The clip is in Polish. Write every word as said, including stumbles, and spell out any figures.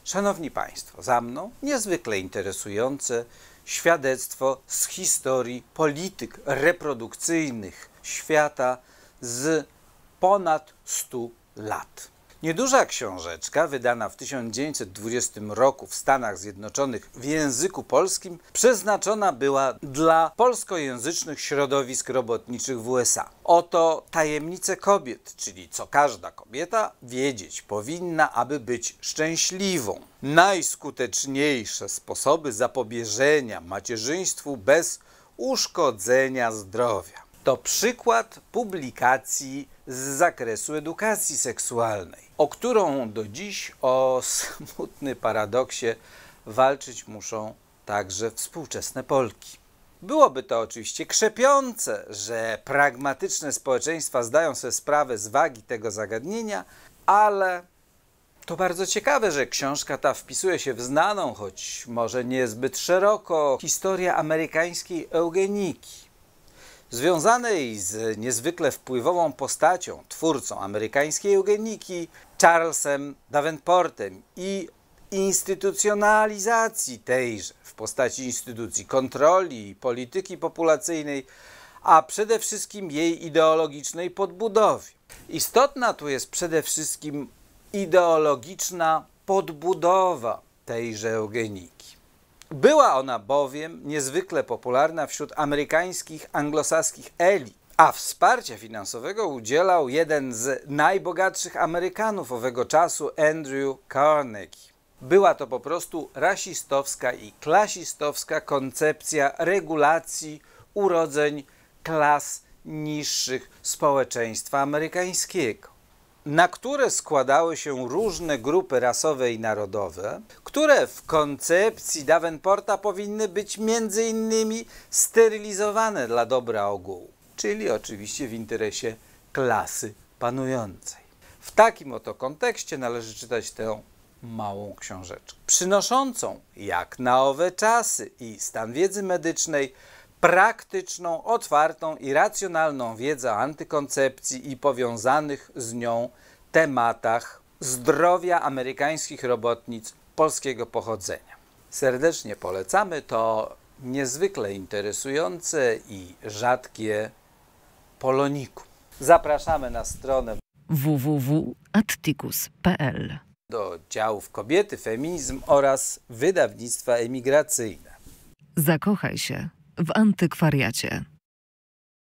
Szanowni Państwo, za mną niezwykle interesujące świadectwo z historii polityk reprodukcyjnych świata z ponad stu lat. Nieduża książeczka, wydana w tysiąc dziewięćset dwudziestym roku w Stanach Zjednoczonych w języku polskim, przeznaczona była dla polskojęzycznych środowisk robotniczych w U S A. Oto tajemnice kobiet, czyli co każda kobieta wiedzieć powinna, aby być szczęśliwą. Najskuteczniejsze sposoby zapobieżenia macierzyństwu bez uszkodzenia zdrowia. To przykład publikacji z zakresu edukacji seksualnej, o którą do dziś, o smutny paradoksie, walczyć muszą także współczesne Polki. Byłoby to oczywiście krzepiące, że pragmatyczne społeczeństwa zdają sobie sprawę z wagi tego zagadnienia, ale to bardzo ciekawe, że książka ta wpisuje się w znaną, choć może niezbyt szeroko, historię amerykańskiej eugeniki, związanej z niezwykle wpływową postacią, twórcą amerykańskiej eugeniki, Charlesem Davenportem i instytucjonalizacji tejże w postaci instytucji kontroli i polityki populacyjnej, a przede wszystkim jej ideologicznej podbudowie. Istotna tu jest przede wszystkim ideologiczna podbudowa tejże eugeniki. Była ona bowiem niezwykle popularna wśród amerykańskich, anglosaskich elit, a wsparcia finansowego udzielał jeden z najbogatszych Amerykanów owego czasu, Andrew Carnegie. Była to po prostu rasistowska i klasistowska koncepcja regulacji urodzeń klas niższych społeczeństwa amerykańskiego, na które składały się różne grupy rasowe i narodowe, które w koncepcji Davenporta powinny być między innymi sterylizowane dla dobra ogółu, czyli oczywiście w interesie klasy panującej. W takim oto kontekście należy czytać tę małą książeczkę, przynoszącą, jak na owe czasy i stan wiedzy medycznej, praktyczną, otwartą i racjonalną wiedzę o antykoncepcji i powiązanych z nią tematach zdrowia amerykańskich robotnic polskiego pochodzenia. Serdecznie polecamy to niezwykle interesujące i rzadkie polonikum. Zapraszamy na stronę w w w kropka atticus kropka p l do działów kobiety, feminizm oraz wydawnictwa emigracyjne. Zakochaj się w antykwariacie.